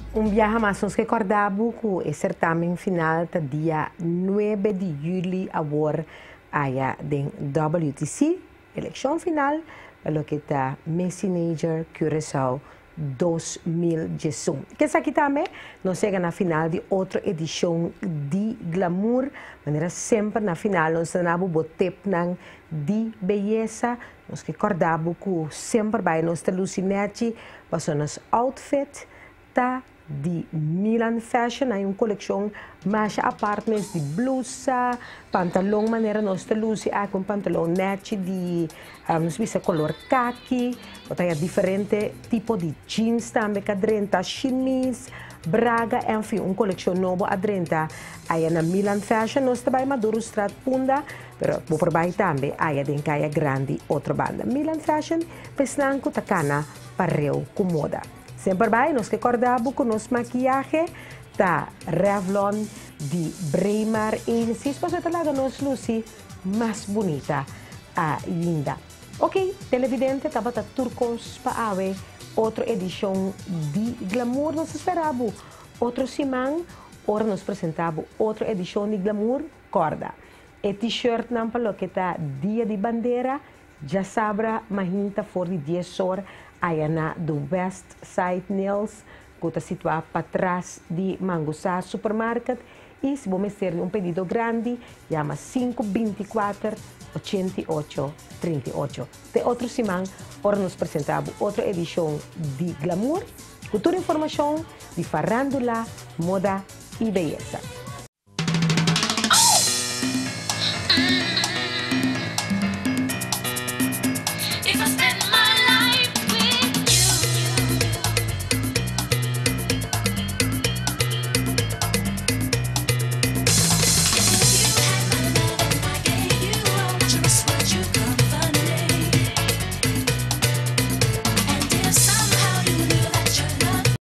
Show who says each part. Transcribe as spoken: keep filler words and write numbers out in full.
Speaker 1: Un viaje más nos recordamos que el certamen final está día nueve de julio ahora allá de W T C, elección final, lo que está Messenger Curaçao dos mil dieciocho. Que es aquí también nos llega a final de otra edición de Glamour, manera siempre na final nos tenemos botep de belleza, nos recordamos que siempre vai nos lucinetti, para nos outfit, tá de Milan Fashion, hay una colección más aparte de blusa, pantalón, manera nos luce, hay un pantalón nechi de um, nos visa color khaki, hay diferente tipo de jeans también que adrenta, chemise, braga, en fin, una colección nueva adrenta, hay en Milan Fashion, nos trabaja Maduro Strat Punda, pero por ahí también hay en Calle Grande otra banda. Milan Fashion, pesnanco tacana, parreo, comoda. Sempre vai, nos recordamos com nosso maquiagem da Revlon de Braemar Agency, para você talaga nos luci mais bonita ainda. Ok, televidente, estava tá turcos para ave, outra edição de Glamour, nós esperamos outro semana, ora nos apresentamos outra edição de Glamour, corda. E t-shirt não para que está dia de bandeira, já sabra, mahinta for de dez horas, aí na do West Side Nails, que está situado para trás de Mangosá Supermarket. E se você ter um pedido grande, chama cinco dois quatro, oito oito, três oito. De outra semana, ora nos apresentamos outra edição de Glamour, com toda a informação de farândula, moda e beleza.